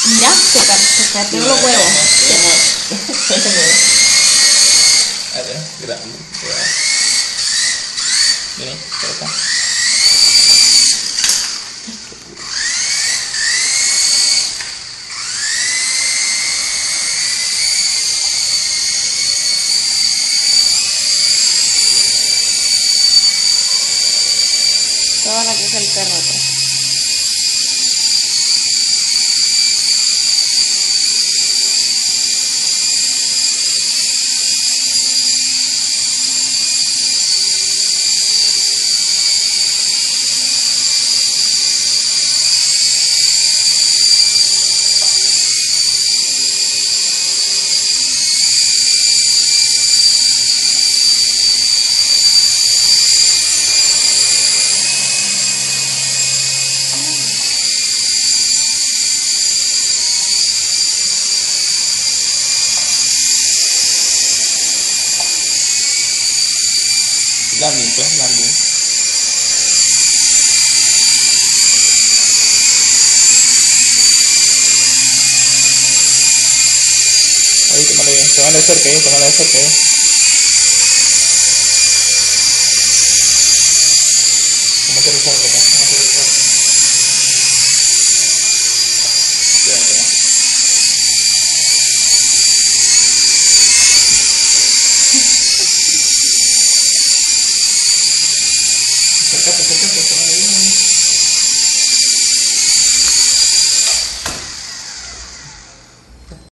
Mira, se perdieron los huevos. A ver, grande. Vení, por acá. Toda la que es el perro atrás. Landing, pues, landing. Ahí, tómale bien, tómale de cerca, tómale de cerca. ¿Cómo te recuerdo acá?